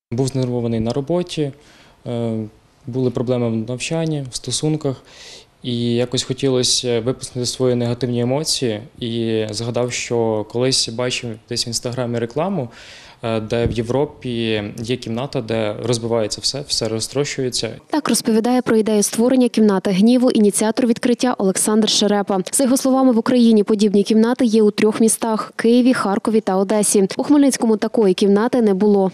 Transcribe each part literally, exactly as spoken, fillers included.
Був знервований на роботі, були проблеми в навчанні, в стосунках. І якось хотілося випустити свої негативні емоції. І згадав, що колись бачив десь в інстаграмі рекламу, де в Європі є кімната, де розбивається все, все розтрощується. Так розповідає про ідею створення кімнати гніву ініціатор відкриття Олександр Шерепа. За його словами, в Україні подібні кімнати є у трьох містах – Києві, Харкові та Одесі. У Хмельницькому такої кімнати не було.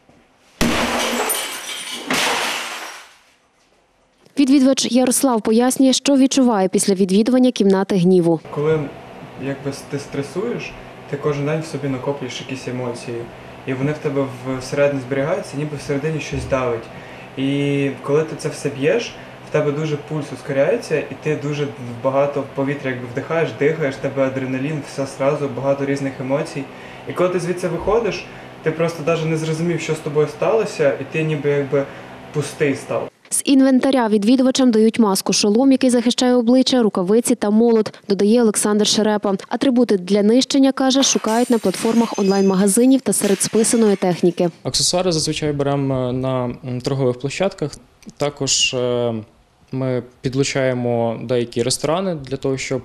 Відвідувач Ярослав пояснює, що відчуває після відвідування кімнати гніву. Коли якби, ти стресуєш, ти кожен день в собі накоплюєш якісь емоції. І вони в тебе всередині зберігаються, ніби всередині щось давить. І коли ти це все б'єш, в тебе дуже пульс ускоряється, і ти дуже багато повітря якби, вдихаєш, дихаєш, в тебе адреналін, все одразу, багато різних емоцій. І коли ти звідси виходиш, ти просто навіть не зрозумів, що з тобою сталося, і ти ніби якби пустий став. З інвентаря відвідувачам дають маску, шолом, який захищає обличчя, рукавиці та молот, додає Олександр Шерепа. Атрибути для нищення, каже, шукають на платформах онлайн-магазинів та серед списаної техніки. Аксесуари зазвичай беремо на торгових площадках. Також ми підлучаємо деякі ресторани для того, щоб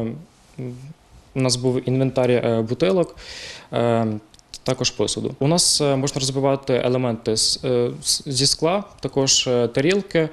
у нас був інвентар бутилок, також посуду. У нас можна розбивати елементи зі скла, також тарілки,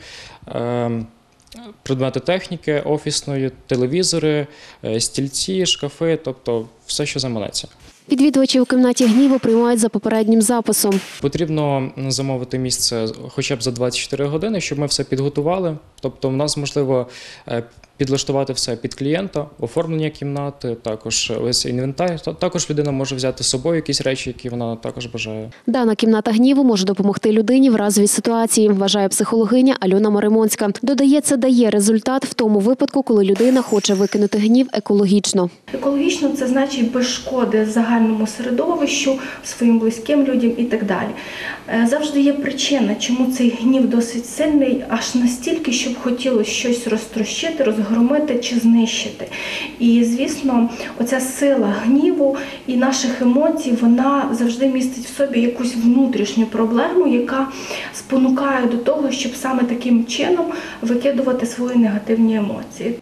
предмети техніки, офісної, телевізори, стільці, шкафи, тобто все, що заманеться. Відвідувачі у кімнаті гніву приймають за попереднім записом. Потрібно замовити місце хоча б за двадцять чотири години, щоб ми все підготували. Тобто в нас можливо підлаштувати все під клієнта, оформлення кімнати, також ось інвентар. Також людина може взяти з собою якісь речі, які вона також бажає. Дана кімната гніву може допомогти людині в разовій ситуації, вважає психологиня Альона Маримонська. Додає, це дає результат в тому випадку, коли людина хоче викинути гнів екологічно. Екологічно – це значить без шкоди загальному середовищу, своїм близьким людям і так далі. Завжди є причина, чому цей гнів досить сильний, аж настільки, щоб хотілося щось розтрощити, розгромити чи знищити. І, звісно, оця сила гніву і наших емоцій, вона завжди містить в собі якусь внутрішню проблему, яка спонукає до того, щоб саме таким чином викидувати свої негативні емоції.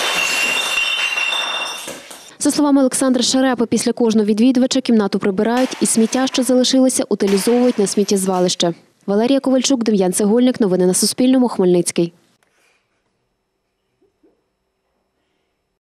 За словами Олександра Шерепи, після кожного відвідувача кімнату прибирають і сміття, що залишилося, утилізовують на сміттєзвалище. Валерія Ковальчук, Дем'ян Цегольник. Новини на Суспільному. Хмельницький.